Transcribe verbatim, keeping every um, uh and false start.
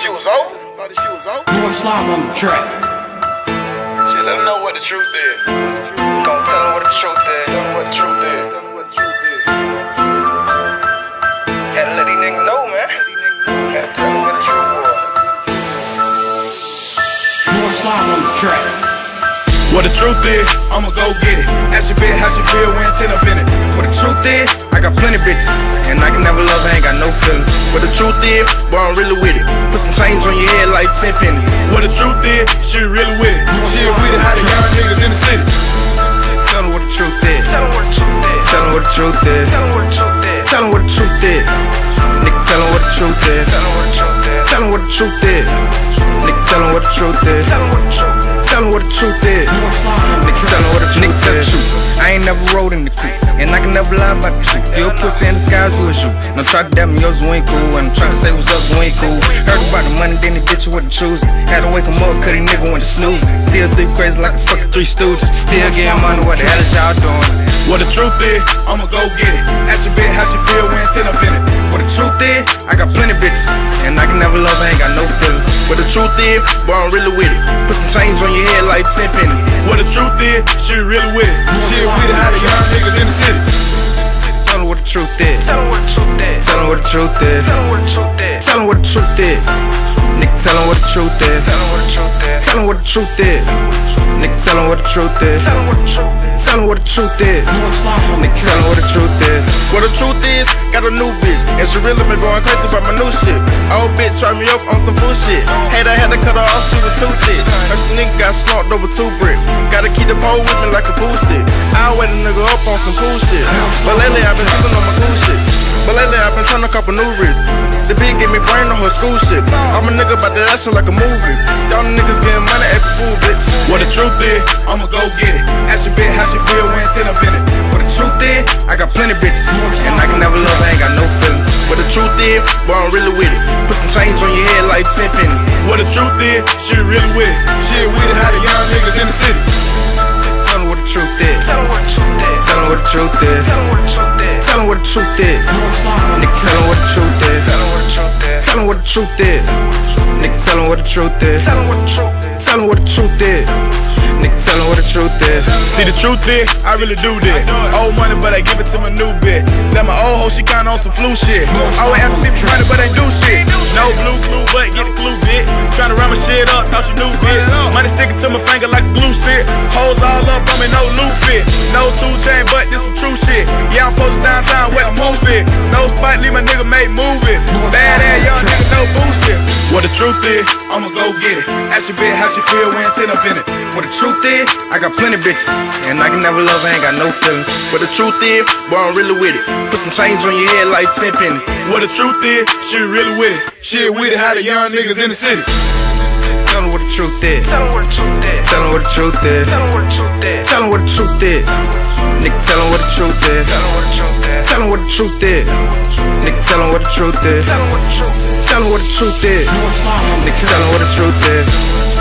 shit was over. Thought this shit was over. Boy Slime on the track. Shit, let them know what the truth is. Gonna tell them what the truth is. Tell them what the truth is. Tell them what the truth is. Had to let these niggas know, man. Had to tell them what the truth was. Boy Slime on the track. What the truth is, I'ma go get it. Ask your bitch how she feel when ten up in it. What the truth is, I got plenty bitches, and I can never love her, ain't got no feelings. What the truth is, boy, I'm really with it. Put some change on your head like ten pennies. What the truth is, she really with it. She with it, how the young niggas in the city. Tell them what the truth is. Tell them what the truth is. Tell them what the truth is. Tell them what the truth is. Tell them what the truth is. Nigga, tell them what the truth is. Tell them what the truth is. Tell them what the truth is. Nigga, tell them what the truth is. Tell them what the truth is. Tell them what the truth is. Nigga, tell them what the truth is. I ain't never rode in the coupe, and I can never lie about the truth. You a pussy in disguise, who is you? Don't try to damn me, yours we ain't cool. And I'm trying to say what's up, we ain't cool. Heard about the money, then they bitch you with the choosing. Had to wake him up, cause these nigga went to snooze. Still three crazy like a fucking three stooges. Still getting money, what the hell is y'all doing? What the truth is, I'ma go get it. Ask your bitch how she feel when ten up in it. What the truth is, I got plenty bitches, and I can never love her, ain't got no feelings. What the truth is, boy, I'm really with it. Put some change on your head like ten pennies. What the truth is, she really with it. She with it, how the young niggas in the city. Tell them what the truth is. Tell them what the truth is. Tell them what the truth is. Tell them what the truth is. Tell them what the truth is. Nigga, tell them what the truth is. Tell them what the truth is. Tell them what the truth is. Nigga, tell them what the truth is. Tell them what the truth is. Tell them what the truth is. Nigga, tell them what the truth is. What the truth is, got a new bitch, and she really been going crazy about my new shit. Old bitch try me up on some fool shit. Hate I had to cut her off, she was too thick. Her nigga got slumped over two bricks. Gotta keep the pole with me like a pool stick. I wait a nigga up on some cool shit. But lately I've been sleeping on my cool shit. But lately I've been trying to cop a new wrist. The bitch give me brain on her school shit. I'm a nigga about that action like a movie. Y'all niggas getting money at the food, bitch. What the truth is, I'ma go get it. Ask your bitch how she feel when ten up in it. What the truth is, I got plenty bitches, and I can never love her, ain't got no feelings. What the truth is, boy, I'm really with it. Put some change on your head like ten pennies. What the truth is, she really with it. She with it, how the young niggas in the city. Tell them what the truth is. Tell them what the truth is. Tell them what the truth is. Tell them what the truth is. Tell them what the truth is. Nigga, tell them what the truth is. Tell them what the truth is. Tell them what the truth is. Nigga, tell them what the truth is. Tell them what the truth is. Tell them what the truth is. Nigga, tell them what the truth is. See, the truth is, I really do this. Old money, but I give it to my new bitch. That my old hoe, she kinda on some flu shit. Always asking me for money, but ain't do shit. No blue clue, but get the clue, bitch. Tryna run my shit up, thought you knew, bitch. Money sticking to my finger like a glue stick. Hoes all up on me, no loot fit. No two chain, but this some true shit. Yeah, I'm posted downtown where the move it. No spot, leave my nigga make move it. Bad ass young nigga, no bullshit. What the truth is, I'ma go get it. Ask your bitch how she feel when ten up in it. What the truth is, I got plenty bitches, and I can never love her, ain't got no feelings. What the truth is, boy, I'm really with it. Put some change on your head like ten pennies. What the truth is, she really with it. She with it, how the young niggas in the city. Tell them what the truth is. Tell them what the truth is. Tell them what the truth is. Tell them what the truth is. Tell them what the truth is. Nigga, tell them what the truth is. Tell them what the truth is. Tell them what the truth is. Nigga, tell them what the truth is. Tell them what the truth is. Tell them what the truth is. Nigga, tell them what the truth is.